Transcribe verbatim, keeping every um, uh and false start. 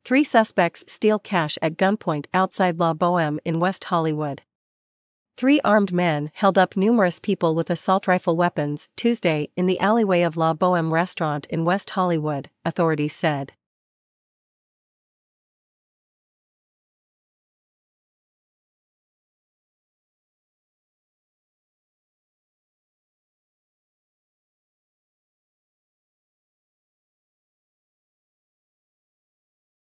Three suspects steal cash at gunpoint outside La Boheme in West Hollywood. Three armed men held up numerous people with assault rifle weapons Tuesday in the alleyway of La Boheme restaurant in West Hollywood, authorities said.